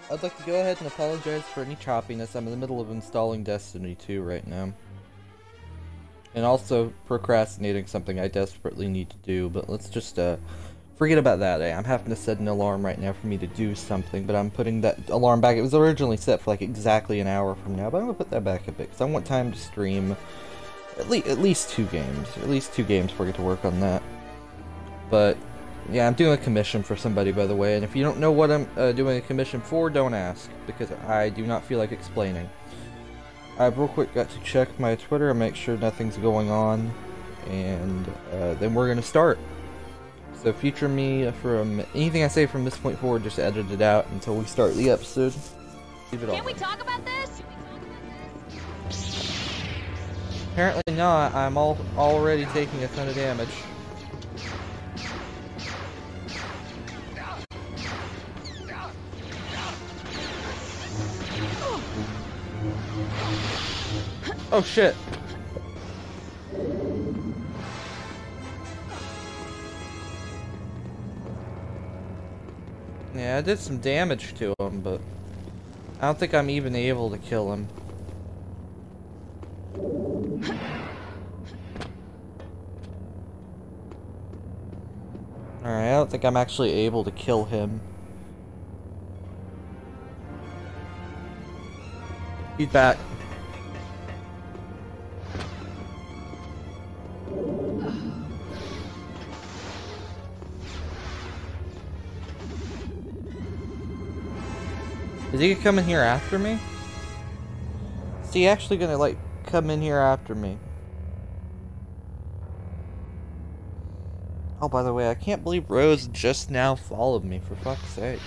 I'd like to go ahead and apologize for any choppiness. I'm in the middle of installing Destiny 2 right now. And also procrastinating something I desperately need to do, but let's just forget about that. I'm having to set an alarm right now for me to do something, but I'm putting that alarm back. It was originally set for like exactly an hour from now, but I'm going to put that back a bit, because I want time to stream at least 2 games. At least 2 games before I get to work on that. But yeah, I'm doing a commission for somebody, by the way, and if you don't know what I'm doing a commission for, don't ask, because I do not feel like explaining. I've real quick got to check my Twitter and make sure nothing's going on, and then we're going to start. So feature me from anything I say from this point forward, just edit it out until we start the episode. Leave it all. Can we talk about this? Apparently not. I'm already taking a ton of damage. Oh shit. Yeah, I did some damage to him, but I don't think I'm even able to kill him. Alright, I don't think I'm actually able to kill him. He's back. Is he coming here after me? Is he actually gonna, like, come in here after me? Oh, by the way, I can't believe Rose just now followed me, for fuck's sake.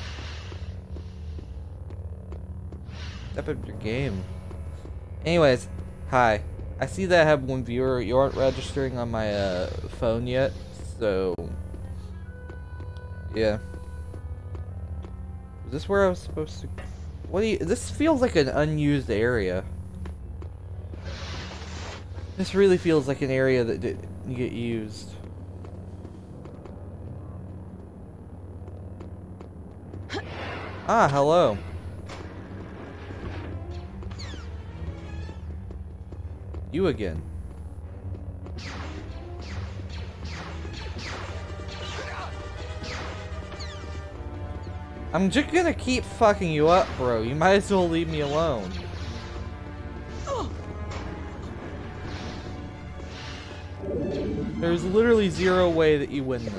Step up your game. Anyways, hi. I see that I have 1 viewer. You aren't registering on my phone yet, so yeah. Is this where I was supposed to? What do you? This feels like an unused area. This really feels like an area that didn't get used. Ah, hello. You again. I'm just gonna keep fucking you up, bro. You might as well leave me alone. There's literally 0 way that you win this.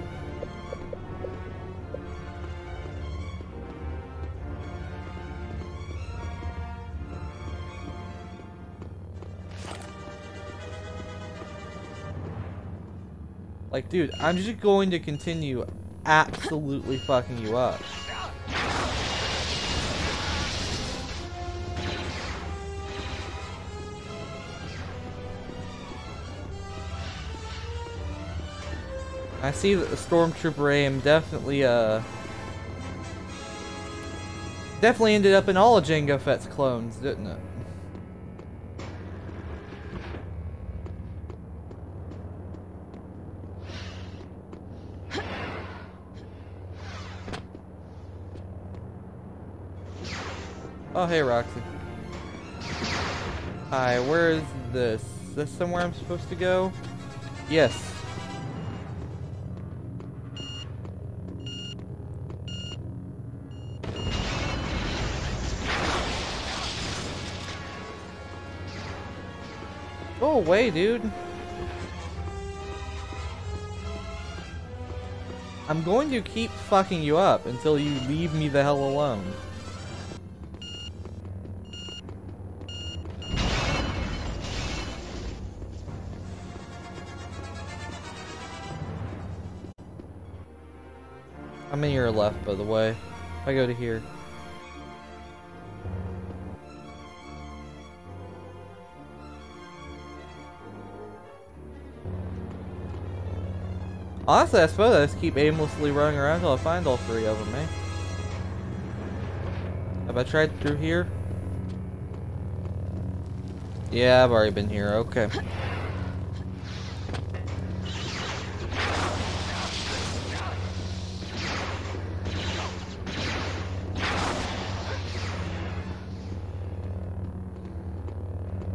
Like, dude, I'm just going to continue absolutely fucking you up. I see that the Stormtrooper aim definitely ended up in all of Jango Fett's clones, didn't it? Oh, hey, Roxy. Hi, where is this? Is this somewhere I'm supposed to go? Yes. Go away, dude. I'm going to keep fucking you up until you leave me the hell alone. I'm in your left, by the way. If I go to here. Honestly, I suppose I just keep aimlessly running around until I find all 3 of them, eh? Have I tried through here? Yeah, I've already been here, okay.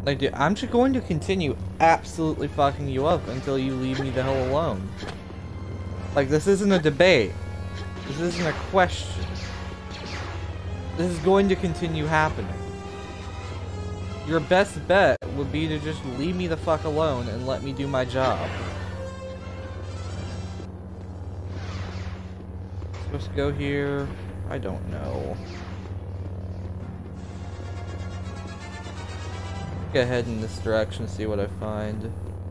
Like, dude, I'm just going to continue absolutely fucking you up until you leave me the hell alone. Like, this isn't a debate. This isn't a question. This is going to continue happening. Your best bet would be to just leave me the fuck alone and let me do my job. Supposed to go here? I don't know. Go ahead in this direction, see what I find.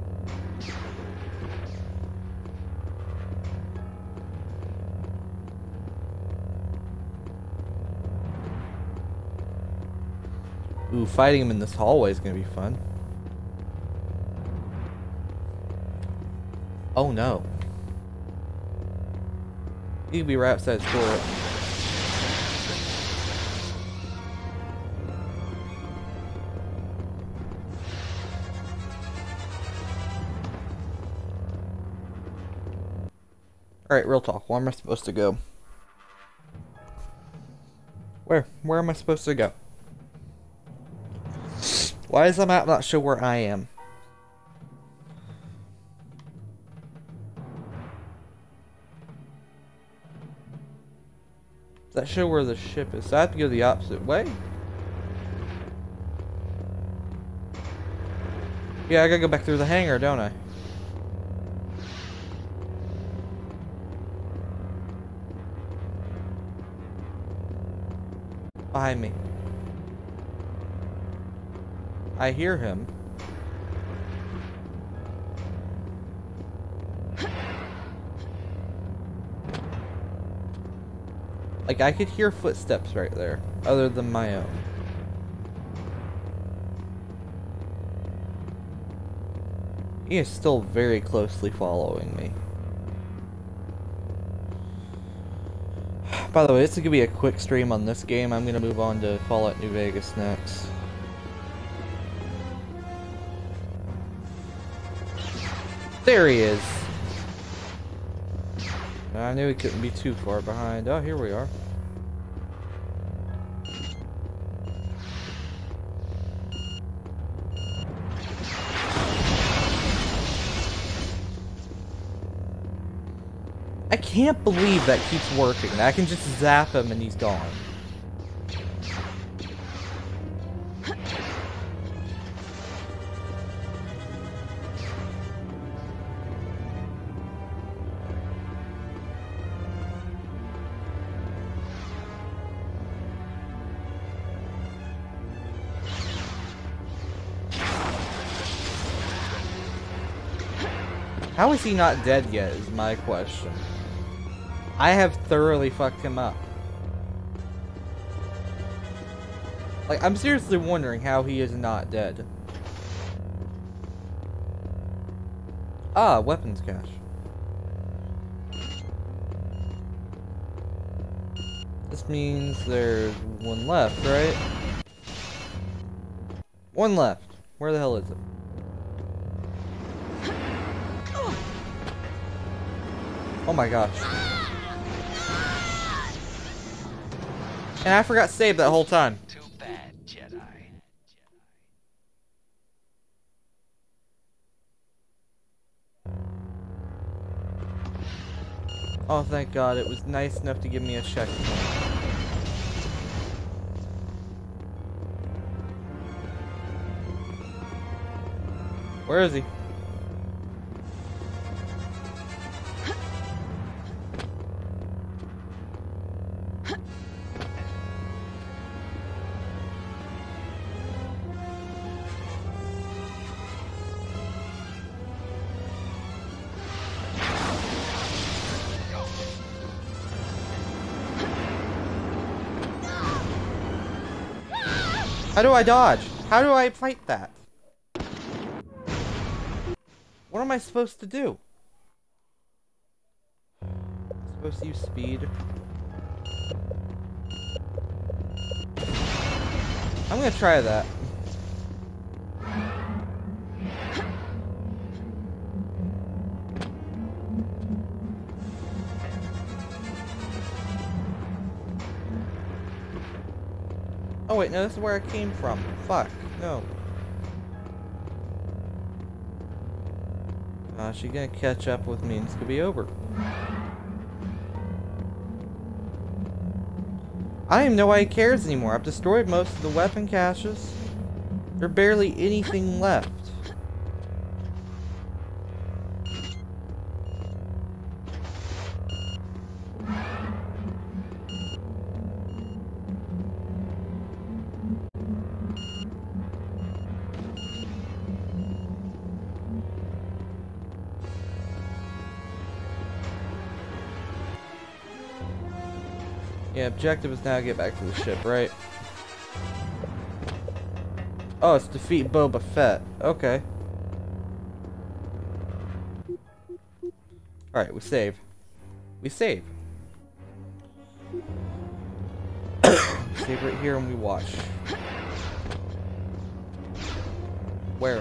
Ooh, fighting him in this hallway is gonna be fun. Oh no. He could be right outside his door. Alright, real talk. Where am I supposed to go? Where am I supposed to go? Why is the map not show where I am? Does that show where the ship is? So I have to go the opposite way? Yeah, I gotta go back through the hangar, don't I? Behind me. I hear him. Like, I could hear footsteps right there, other than my own. He is still very closely following me. By the way, this is gonna be a quick stream on this game. I'm gonna move on to Fallout New Vegas next. There he is! I knew he couldn't be too far behind. Oh, here we are. I can't believe that keeps working. I can just zap him and he's gone. How is he not dead yet is my question. I have thoroughly fucked him up. Like, I'm seriously wondering how he is not dead. Ah, weapons cache. This means there's one left, right? One left. Where the hell is it? Oh my gosh. And I forgot to save that whole time. Too bad, Jedi. Oh, thank God. It was nice enough to give me a checkpoint. Where is he? How do I dodge? How do I fight that? What am I supposed to do? I'm supposed to use speed. I'm gonna try that. Oh wait, no, this is where I came from. Fuck, no. She's gonna catch up with me and it's gonna be over. I don't even know why he cares anymore. I've destroyed most of the weapon caches. There's barely anything left. Yeah, objective is now get back to the ship, right? Oh, it's defeat Boba Fett. Okay. Alright, we save. We save. Save right here and we watch. Where?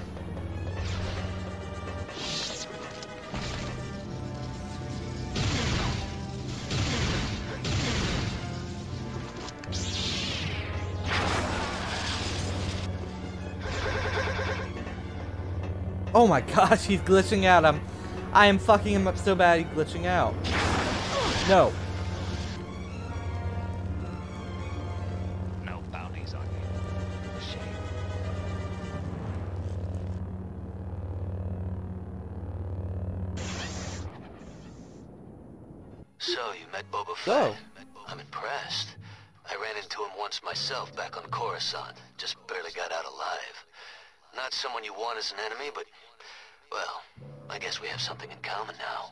Oh my gosh, he's glitching out. I am fucking him up so bad he's glitching out. No. No bounties on you. Shame. So, you met Boba Fett? So. I'm impressed. I ran into him once myself back on Coruscant. Just barely got out alive. Not someone you want as an enemy, but... well, I guess we have something in common now.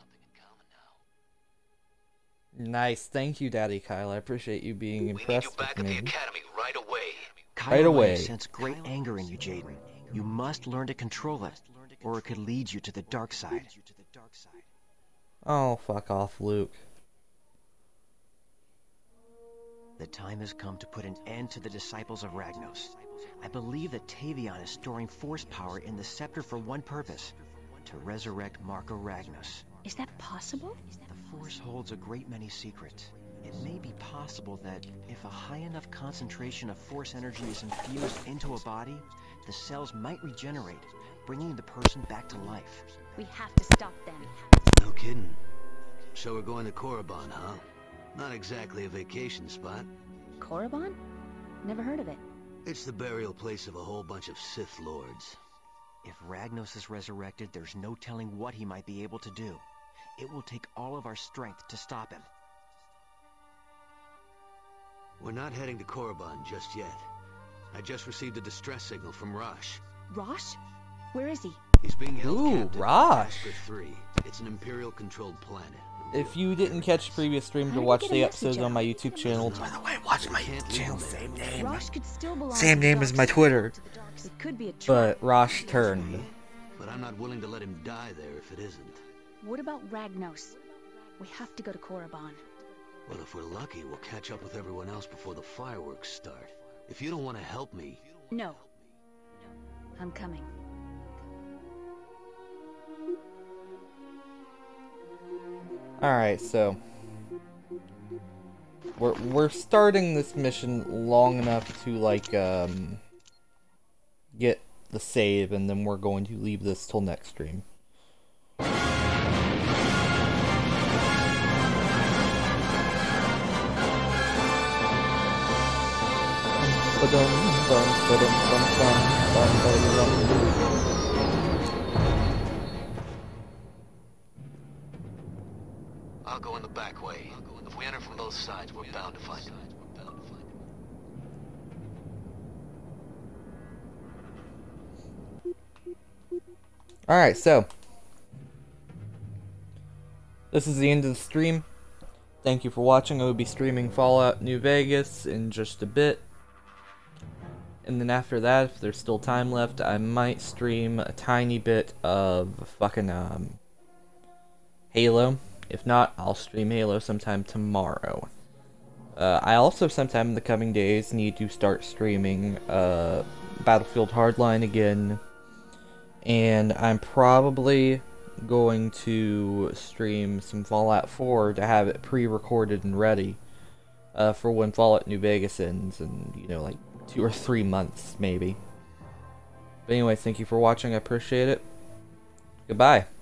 Nice. Thank you, Daddy Kyle. I appreciate you being impressed We need you back with at me. the Academy right away. Right away. I sense great anger in you, Jaden. You must learn to control it, or it could lead you to the dark side. Oh, fuck off, Luke. The time has come to put an end to the disciples of Ragnos. I believe that Tavion is storing force power in the scepter for one purpose: to resurrect Marco Ragnos. Is that possible? The force holds a great many secrets. It may be possible that if a high enough concentration of force energy is infused into a body, the cells might regenerate, bringing the person back to life. We have to stop them. No kidding. So we're going to Korriban, huh? Not exactly a vacation spot. Korriban? Never heard of it. It's the burial place of a whole bunch of Sith Lords. If Ragnos is resurrected, there's no telling what he might be able to do. It will take all of our strength to stop him. We're not heading to Korriban just yet. I just received a distress signal from Rosh. Rosh? Where is he? He's being held captive Rosh. in Casper 3. It's an Imperial-controlled planet. If you didn't catch the previous stream How to did watch he get the a episodes message on my out? YouTube channel, by the way, watch my Can't YouTube channel, leave him same there. name. Rosh could still belong Same to the name dark as my side. Twitter. It could be a trap. But Rosh turned. But I'm not willing to let him die there if it isn't. What about Ragnos? We have to go to Korriban. Well, if we're lucky, we'll catch up with everyone else before the fireworks start. If you don't want to help me... No. I'm coming. Alright, so we're starting this mission long enough to like get the save, and then we're going to leave this till next stream. I'll go in the back way. If we enter from both sides, we're bound to find him. Alright, so this is the end of the stream. Thank you for watching. I will be streaming Fallout New Vegas in just a bit. And then after that, if there's still time left, I might stream a tiny bit of fucking Halo. If not, I'll stream Halo sometime tomorrow. I also sometime in the coming days need to start streaming Battlefield Hardline again. And I'm probably going to stream some Fallout 4 to have it pre-recorded and ready for when Fallout New Vegas ends in, you know, like 2 or 3 months, maybe. But anyway, thank you for watching. I appreciate it. Goodbye.